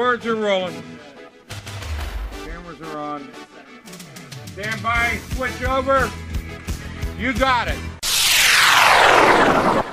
Records are rolling. Cameras are on. Stand by, switch over. You got it.